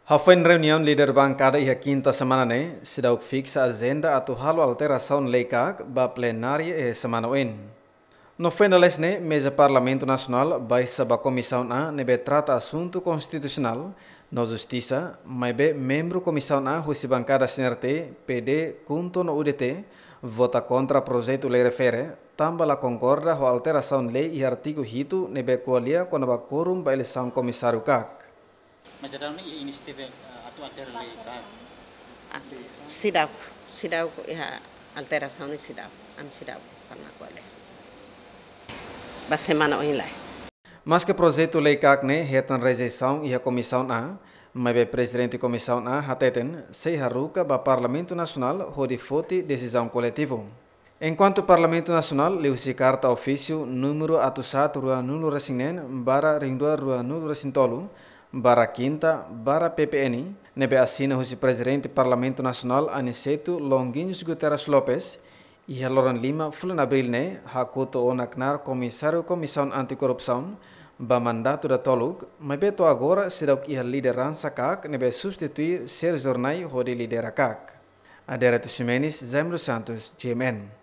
Hafen reunião líder bancada e a quinta semana né, se dá o fixa a agenda a halo alteração leikak ba plenária e semana oin. No fim da né, mesa Parlamento Nacional vai saber a comissão a nebe trata assunto constitucional na justiça, mas be membro comissão a husi bancada CNRT, PD, junto no UDT, vota contra projeto lei refere, também concorda com a alteração lei e artigo hito nebe coalia quando ba quorum ba eleição comissário CAC. Mas já ini inisiatif atau altera lei kan? Sidaw ya alteração ni sidaw, am sidaw karena kuale. Ba semana oin lai. Mas que projeto lei CAC ne retan rejeição e a comissão a, mas be presidente comissão a hateten se haruka ba Parlamento Nacional hodi foti decisão coletivo. Enquanto Parlamento Nacional leusi carta ofício número atusat rua nulo resinen bara ringdua rua nulo resintolo bara quinta bara PPN nebe assina o presidente Parlamento Nacional Aniceto Longuinhos Guterres Lopes e Loran Lima fulan abril ne hakuto onaknar comissário comissão anticorrupção ba mandato da toluk mas beto agora será o que a liderança CAC nebe substituir Sérgio Jornai hodi lidera CAC. Aderato Ximenes, Jaime dos Santos, GMN.